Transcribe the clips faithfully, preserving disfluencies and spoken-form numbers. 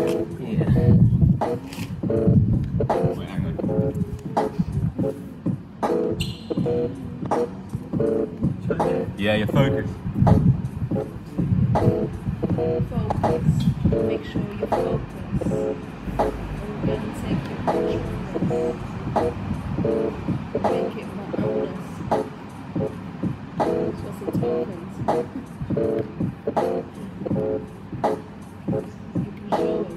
Wait, hang on. Yeah, you're focused. Focus. Make sure you focus. And then take your control. Make it more honest. That's what's in tokens. You can show us.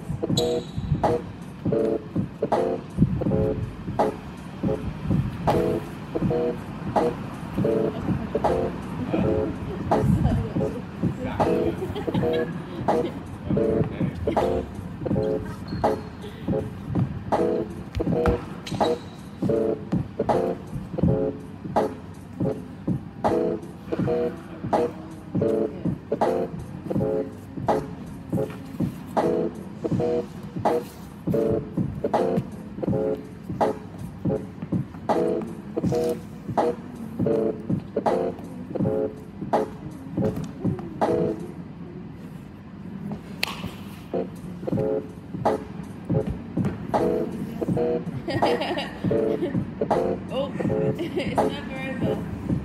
Oh, it's not very well.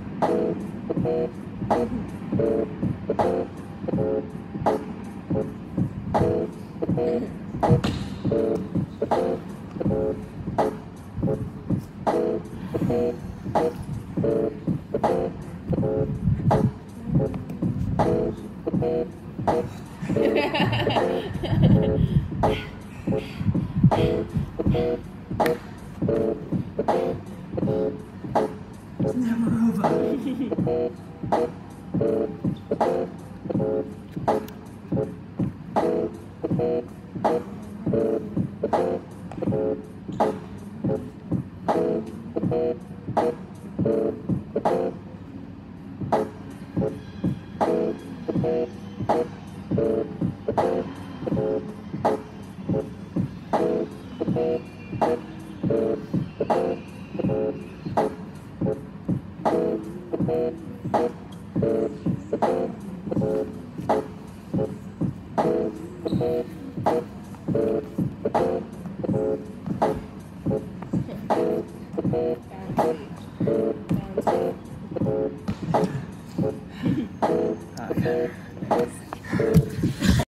It's never over. Thank you.